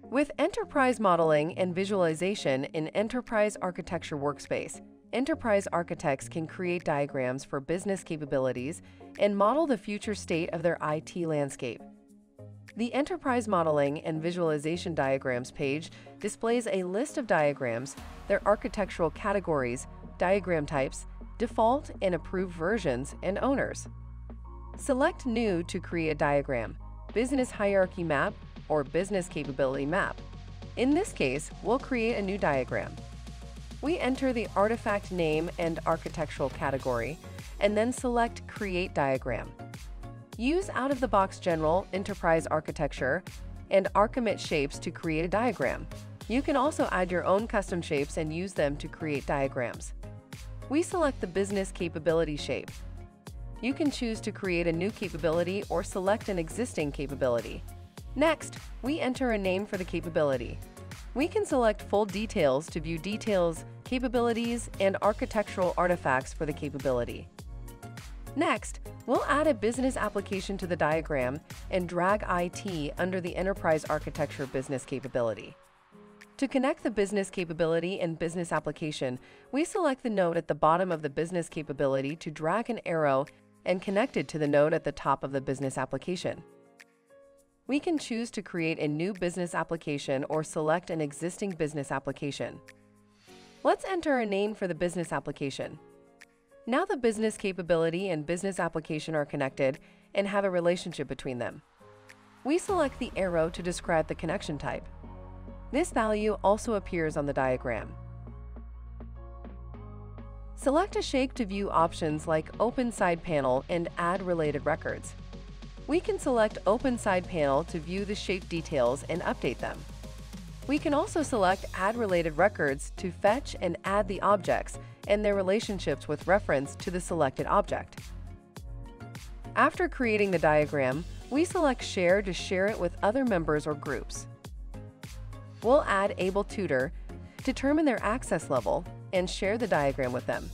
With enterprise modeling and visualization in Enterprise Architecture Workspace, enterprise architects can create diagrams for business capabilities and model the future state of their IT landscape. The Enterprise Modeling and Visualization Diagrams page displays a list of diagrams, their architectural categories, diagram types, default and approved versions, and owners. Select New to create a diagram, Business Hierarchy Map, or Business Capability Map. In this case, we'll create a new diagram. We enter the artifact name and architectural category, and then select Create Diagram. Use out-of-the-box General, Enterprise Architecture, and Archimate shapes to create a diagram. You can also add your own custom shapes and use them to create diagrams. We select the Business Capability shape. You can choose to create a new capability or select an existing capability. Next, we enter a name for the capability. We can select full details to view details, capabilities, and architectural artifacts for the capability. Next, we'll add a business application to the diagram and drag IT under the Enterprise Architecture business capability. To connect the business capability and business application, we select the node at the bottom of the business capability to drag an arrow and connect it to the node at the top of the business application. We can choose to create a new business application or select an existing business application. Let's enter a name for the business application. Now the business capability and business application are connected and have a relationship between them. We select the arrow to describe the connection type. This value also appears on the diagram. Select a shape to view options like Open Side Panel and Add Related Records. We can select Open Side Panel to view the shape details and update them. We can also select Add Related Records to fetch and add the objects and their relationships with reference to the selected object. After creating the diagram, we select Share to share it with other members or groups. We'll add Able Tutor, determine their access level, and share the diagram with them.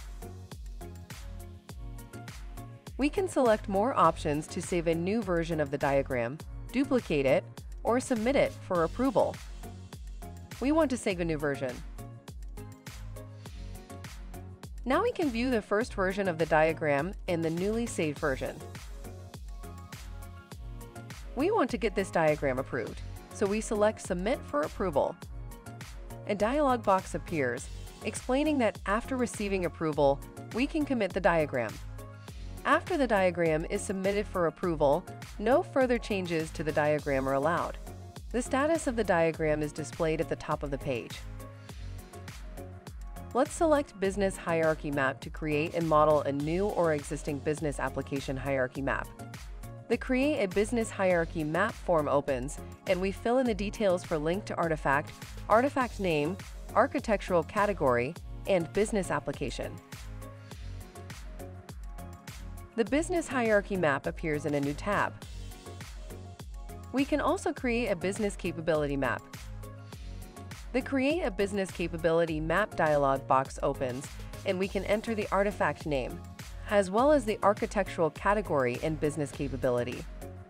We can select more options to save a new version of the diagram, duplicate it, or submit it for approval. We want to save a new version. Now we can view the first version of the diagram and the newly saved version. We want to get this diagram approved, so we select Submit for approval. A dialog box appears, explaining that after receiving approval, we can commit the diagram. After the diagram is submitted for approval, no further changes to the diagram are allowed. The status of the diagram is displayed at the top of the page. Let's select Business Hierarchy Map to create and model a new or existing business application hierarchy map. The Create a Business Hierarchy Map form opens, and we fill in the details for link to artifact, artifact name, architectural category, and business application. The Business Hierarchy Map appears in a new tab. We can also create a Business Capability Map. The Create a Business Capability Map dialog box opens, and we can enter the artifact name, as well as the architectural category and business capability.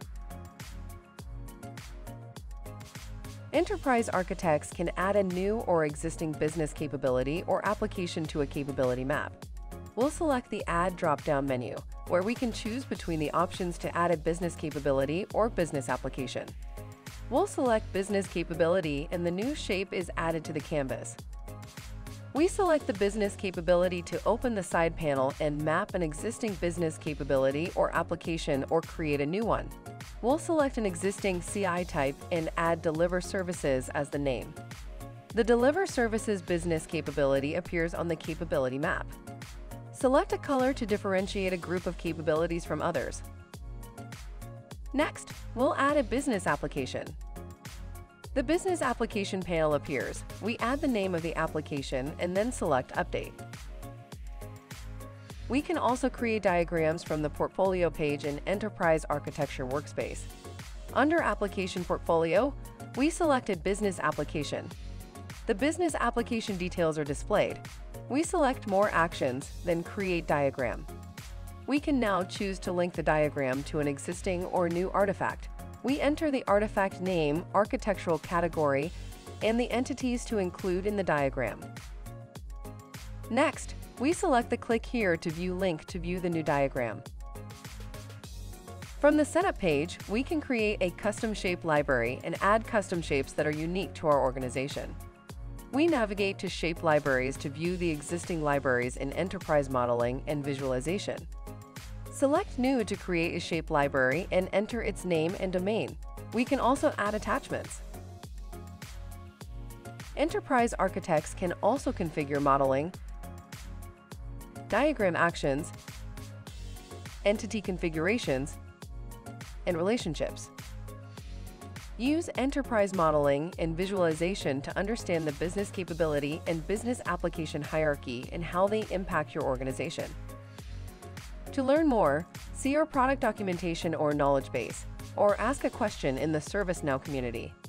Enterprise architects can add a new or existing business capability or application to a capability map. We'll select the Add drop-down menu, where we can choose between the options to add a business capability or business application. We'll select Business Capability, and the new shape is added to the canvas. We select the business capability to open the side panel and map an existing business capability or application or create a new one. We'll select an existing CI type and add Deliver Services as the name. The Deliver Services business capability appears on the capability map. Select a color to differentiate a group of capabilities from others. Next, we'll add a business application. The Business Application panel appears. We add the name of the application and then select Update. We can also create diagrams from the Portfolio page in Enterprise Architecture Workspace. Under Application Portfolio, we select a business application. The business application details are displayed. We select More Actions, then Create Diagram. We can now choose to link the diagram to an existing or new artifact. We enter the artifact name, architectural category, and the entities to include in the diagram. Next, we select the Click Here to View link to view the new diagram. From the Setup page, we can create a custom shape library and add custom shapes that are unique to our organization. We navigate to Shape Libraries to view the existing libraries in Enterprise Modeling and Visualization. Select New to create a shape library and enter its name and domain. We can also add attachments. Enterprise architects can also configure modeling, diagram actions, entity configurations, and relationships. Use enterprise modeling and visualization to understand the business capability and business application hierarchy and how they impact your organization. To learn more, see our product documentation or knowledge base, or ask a question in the ServiceNow community.